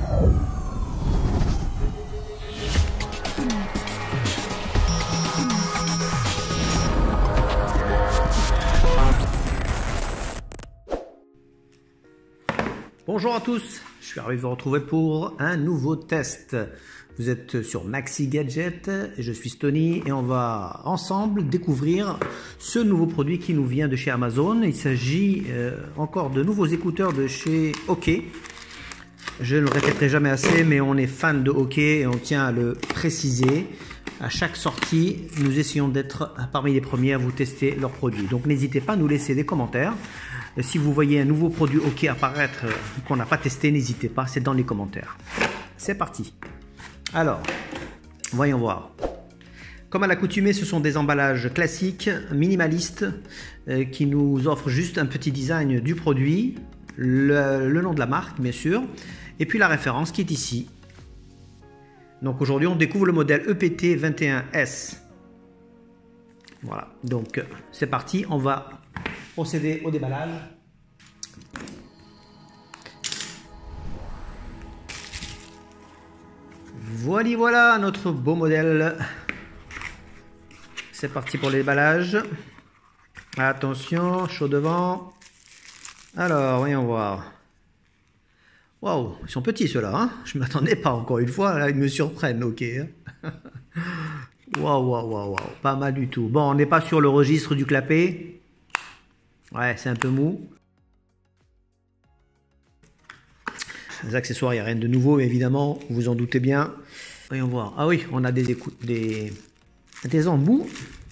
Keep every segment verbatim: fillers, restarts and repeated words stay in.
Bonjour à tous, je suis ravi de vous retrouver pour un nouveau test. Vous êtes sur Maxi Gadget, je suis Stony et on va ensemble découvrir ce nouveau produit qui nous vient de chez Amazon. Il s'agit euh, encore de nouveaux écouteurs de chez OK. Je ne le répéterai jamais assez, mais on est fan de OK et on tient à le préciser. À chaque sortie, nous essayons d'être parmi les premiers à vous tester leurs produits. Donc n'hésitez pas à nous laisser des commentaires. Si vous voyez un nouveau produit OK apparaître qu'on n'a pas testé, n'hésitez pas, c'est dans les commentaires. C'est parti. Alors, voyons voir. Comme à l'accoutumée, ce sont des emballages classiques, minimalistes, euh, qui nous offrent juste un petit design du produit, le, le nom de la marque bien sûr, et puis la référence qui est ici. Donc aujourd'hui, on découvre le modèle E P T vingt et un S. Voilà, donc c'est parti, on va procéder au déballage. Voilà, voilà notre beau modèle. C'est parti pour le déballage. Attention, chaud devant. Alors, voyons voir. Waouh, ils sont petits ceux-là, hein, je ne m'attendais pas encore une fois, là ils me surprennent, OK. Waouh, waouh, waouh, waouh, pas mal du tout. Bon, on n'est pas sur le registre du clapet. Ouais, c'est un peu mou. Les accessoires, il n'y a rien de nouveau, évidemment, vous vous en doutez bien. Voyons voir. Ah oui, on a des écoutes, des, des embouts.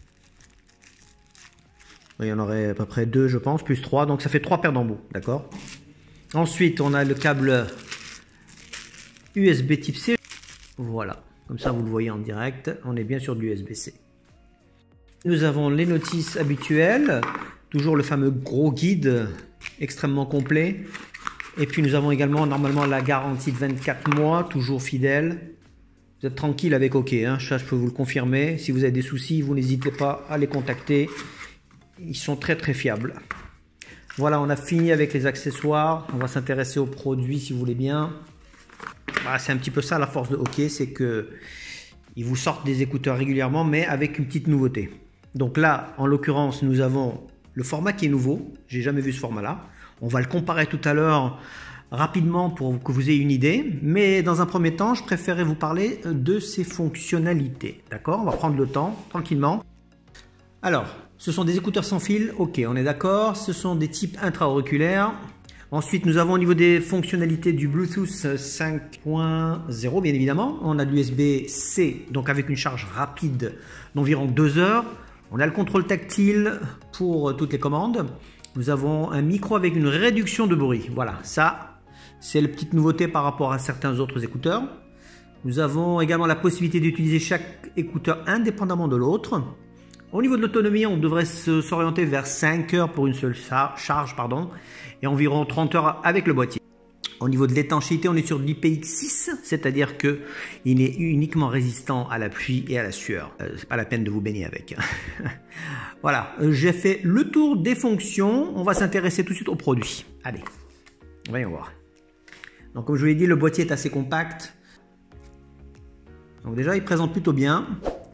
Il y en aurait à peu près deux, je pense, plus trois, donc ça fait trois paires d'embouts, d'accord. Ensuite, on a le câble U S B type C. Voilà, comme ça vous le voyez en direct, on est bien sur du U S B C. Nous avons les notices habituelles, toujours le fameux gros guide extrêmement complet. Et puis nous avons également normalement la garantie de vingt-quatre mois, toujours fidèle. Vous êtes tranquille avec OK, hein, ça je peux vous le confirmer. Si vous avez des soucis, vous n'hésitez pas à les contacter. Ils sont très très fiables. Voilà, on a fini avec les accessoires. On va s'intéresser aux produits si vous voulez bien. Voilà, c'est un petit peu ça la force de OK, c'est que ils vous sortent des écouteurs régulièrement, mais avec une petite nouveauté. Donc là, en l'occurrence, nous avons le format qui est nouveau. J'ai jamais vu ce format-là. On va le comparer tout à l'heure rapidement pour que vous ayez une idée. Mais dans un premier temps, je préférais vous parler de ses fonctionnalités. D'accord? On va prendre le temps, tranquillement. Alors, ce sont des écouteurs sans fil, OK, on est d'accord. Ce sont des types intra-auriculaires. Ensuite, nous avons au niveau des fonctionnalités du Bluetooth cinq point zéro, bien évidemment. On a du U S B C, donc avec une charge rapide d'environ deux heures. On a le contrôle tactile pour toutes les commandes. Nous avons un micro avec une réduction de bruit. Voilà, ça, c'est la petite nouveauté par rapport à certains autres écouteurs. Nous avons également la possibilité d'utiliser chaque écouteur indépendamment de l'autre. Au niveau de l'autonomie, on devrait s'orienter vers cinq heures pour une seule charge, pardon, et environ trente heures avec le boîtier. Au niveau de l'étanchéité, on est sur l'I P X six, c'est-à-dire qu'il est uniquement résistant à la pluie et à la sueur. Euh, c'est pas la peine de vous baigner avec. Voilà, euh, j'ai fait le tour des fonctions. On va s'intéresser tout de suite aux produits. Allez, voyons voir. Donc, comme je vous l'ai dit, le boîtier est assez compact. Donc déjà, il présente plutôt bien.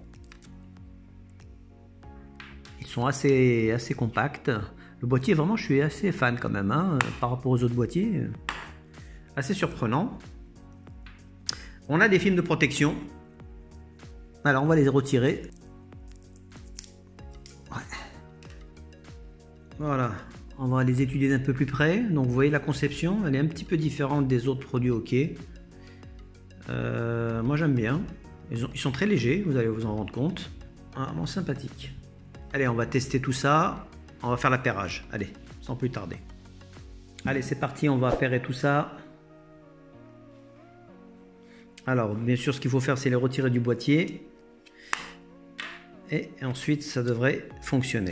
Ils sont assez, assez compacts. Le boîtier, vraiment, je suis assez fan quand même, hein, par rapport aux autres boîtiers. Assez surprenant. On a des films de protection. Alors, on va les retirer. Ouais. Voilà. On va les étudier d'un peu plus près. Donc, vous voyez la conception, elle est un petit peu différente des autres produits OK. Euh, moi, j'aime bien. Ils, ont, ils sont très légers, vous allez vous en rendre compte. Vraiment sympathique. Allez, on va tester tout ça. On va faire l'appairage. Allez, sans plus tarder. Allez, c'est parti. On va appairer tout ça. Alors, bien sûr, ce qu'il faut faire, c'est les retirer du boîtier. Et ensuite, ça devrait fonctionner.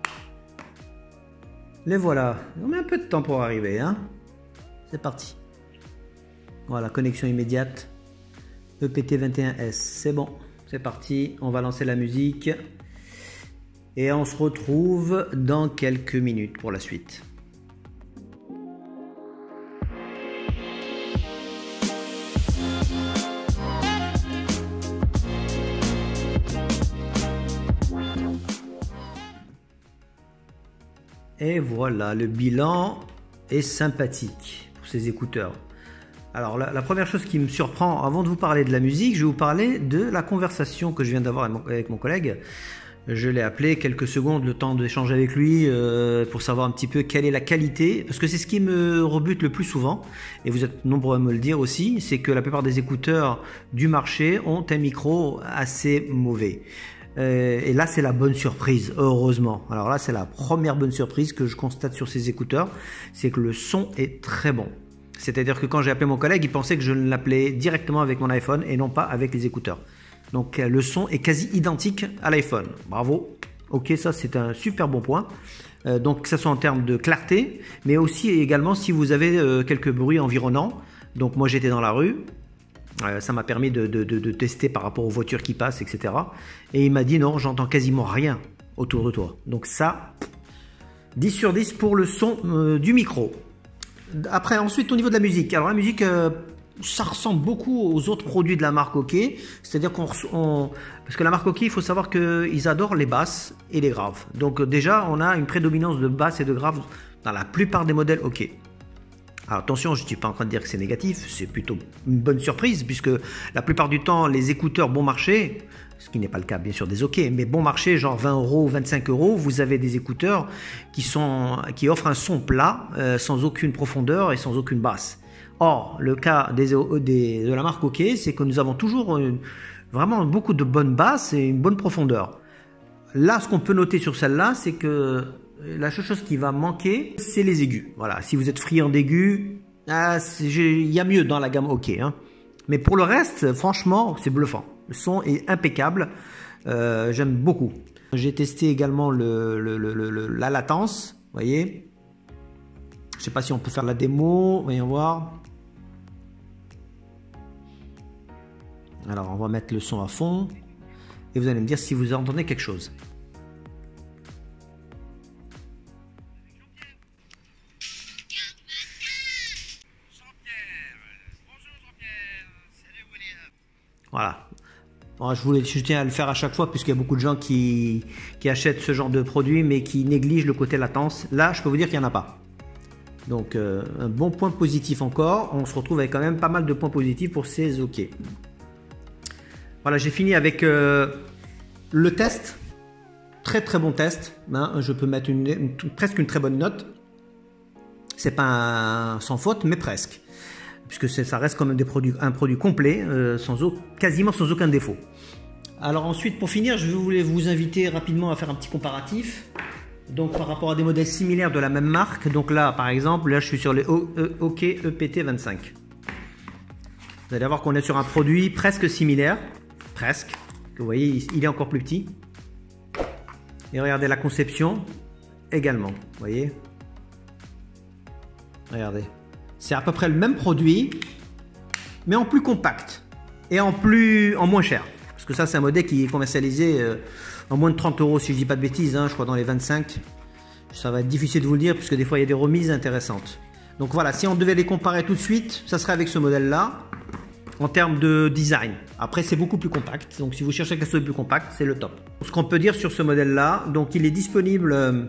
Les voilà. On met un peu de temps pour arriver, hein. C'est parti. Voilà, connexion immédiate. E P T vingt et un S. C'est bon. C'est parti. On va lancer la musique. Et on se retrouve dans quelques minutes pour la suite. Et voilà, le bilan est sympathique pour ces écouteurs. Alors la, la première chose qui me surprend, avant de vous parler de la musique, je vais vous parler de la conversation que je viens d'avoir avec mon, avec mon collègue. Je l'ai appelé quelques secondes, le temps d'échanger avec lui euh, pour savoir un petit peu quelle est la qualité, parce que c'est ce qui me rebute le plus souvent, et vous êtes nombreux à me le dire aussi, c'est que la plupart des écouteurs du marché ont un micro assez mauvais. Euh, et là c'est la bonne surprise, heureusement. Alors là c'est la première bonne surprise que je constate sur ces écouteurs, c'est que le son est très bon. C'est-à-dire que quand j'ai appelé mon collègue, il pensait que je l'appelais directement avec mon iPhone et non pas avec les écouteurs. Donc le son est quasi identique à l'iPhone. Bravo. Ok, ça c'est un super bon point. Euh, donc que ce soit en termes de clarté, mais aussi également si vous avez euh, quelques bruits environnants. Donc moi j'étais dans la rue. Euh, ça m'a permis de, de, de, de tester par rapport aux voitures qui passent, et cetera. Et il m'a dit non, j'entends quasiment rien autour de toi. Donc ça, dix sur dix pour le son euh, du micro. Après, ensuite, au niveau de la musique. Alors la musique, euh, ça ressemble beaucoup aux autres produits de la marque OK. C'est-à-dire qu'on... On, parce que la marque OK, il faut savoir qu'ils adorent les basses et les graves. Donc déjà, on a une prédominance de basses et de graves dans la plupart des modèles OK. Alors attention, je ne suis pas en train de dire que c'est négatif, c'est plutôt une bonne surprise, puisque la plupart du temps, les écouteurs bon marché, ce qui n'est pas le cas bien sûr des OK, mais bon marché, genre vingt euros, vingt-cinq euros, vous avez des écouteurs qui, sont, qui offrent un son plat, euh, sans aucune profondeur et sans aucune basse. Or, le cas des, des, de la marque OK, c'est que nous avons toujours une, vraiment beaucoup de bonnes basses et une bonne profondeur. Là, ce qu'on peut noter sur celle-là, c'est que la seule chose qui va manquer, c'est les aigus. Voilà, si vous êtes friand d'aigus, ah, il y a mieux dans la gamme OK. Hein. Mais pour le reste, franchement, c'est bluffant. Le son est impeccable. Euh, J'aime beaucoup. J'ai testé également le, le, le, le, la latence. Vous voyez. Je ne sais pas si on peut faire la démo. Voyons voir. Alors, on va mettre le son à fond. Et vous allez me dire si vous entendez quelque chose. Voilà. Bon, je, voulais, je tiens à le faire à chaque fois puisqu'il y a beaucoup de gens qui, qui achètent ce genre de produit mais qui négligent le côté latence. Là, je peux vous dire qu'il n'y en a pas. Donc, euh, un bon point positif encore. On se retrouve avec quand même pas mal de points positifs pour ces OK. Voilà, j'ai fini avec euh, le test. Très très bon test. Hein. Je peux mettre une, une, presque une très bonne note. C'est pas un, sans faute, mais presque. Puisque ça reste quand même des produits, un produit complet, euh, sans, quasiment sans aucun défaut. Alors ensuite, pour finir, je voulais vous inviter rapidement à faire un petit comparatif. Donc par rapport à des modèles similaires de la même marque. Donc là, par exemple, là je suis sur les OK E P T vingt-cinq. Vous allez voir qu'on est sur un produit presque similaire. Presque. Vous voyez, il est encore plus petit. Et regardez la conception également. Vous voyez. Regardez. C'est à peu près le même produit, mais en plus compact et en, plus, en moins cher. Parce que ça, c'est un modèle qui est commercialisé euh, en moins de trente euros, si je ne dis pas de bêtises, hein, je crois dans les vingt-cinq. Ça va être difficile de vous le dire, puisque des fois, il y a des remises intéressantes. Donc voilà, si on devait les comparer tout de suite, ça serait avec ce modèle-là, en termes de design. Après, c'est beaucoup plus compact. Donc si vous cherchez quelque chose de plus compact, c'est le top. Ce qu'on peut dire sur ce modèle-là, donc il est disponible... Euh,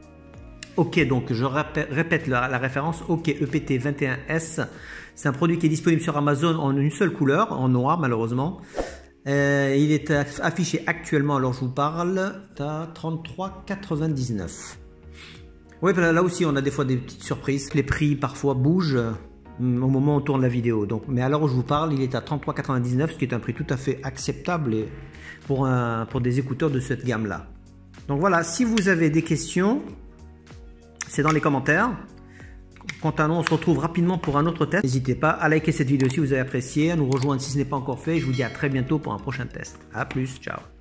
OK, donc je répète la, la référence, OK E P T vingt et un S. C'est un produit qui est disponible sur Amazon en une seule couleur, en noir malheureusement. Euh, il est affiché actuellement, alors je vous parle, à trente-trois quatre-vingt-dix-neuf. Oui, là aussi on a des fois des petites surprises. Les prix parfois bougent au moment où on tourne la vidéo. Donc, mais à l'heure où je vous parle, il est à trente-trois quatre-vingt-dix-neuf, ce qui est un prix tout à fait acceptable pour, un, pour des écouteurs de cette gamme-là. Donc voilà, si vous avez des questions... C'est dans les commentaires. Quant à nous, on se retrouve rapidement pour un autre test. N'hésitez pas à liker cette vidéo si vous avez apprécié, à nous rejoindre si ce n'est pas encore fait. Je vous dis à très bientôt pour un prochain test. A plus, ciao.